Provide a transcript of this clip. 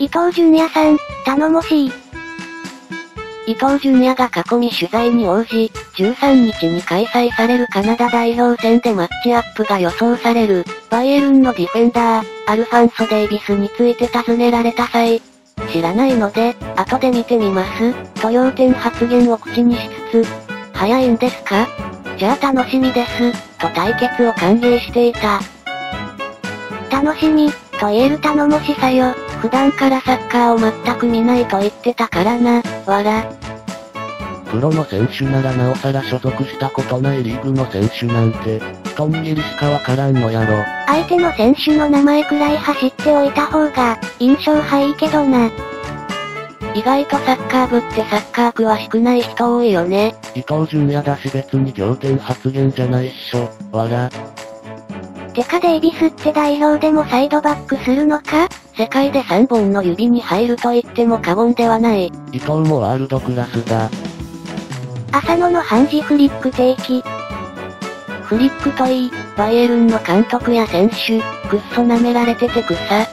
伊東純也さん、頼もしい。 伊東純也が囲み取材に応じ、13日に開催されるカナダ代表戦でマッチアップが予想される、バイエルンのディフェンダー、アルファンソ・デイビスについて尋ねられた際、知らないので、後で見てみます、と要点発言を口にしつつ、早いんですか？じゃあ楽しみです、と対決を歓迎していた。 楽しみ、と言える頼もしさよ。 普段からサッカーを全く見ないと言ってたからな、わら。 プロの選手ならなおさら所属したことないリーグの選手なんて、一握りしかわからんのやろ。 相手の選手の名前くらい走っておいた方が、印象はいいけどな。 意外とサッカー部ってサッカー詳しくない人多いよね。 伊東純也だし別に仰天発言じゃないっしょ、わら。 てかデイビスって代表でもサイドバックするのか？ 世界で3本の指に入ると言っても過言ではない。 伊東もワールドクラスだ。 浅野のハンジフリック定期。 フリックといい、バイエルンの監督や選手、くっそ舐められてて草。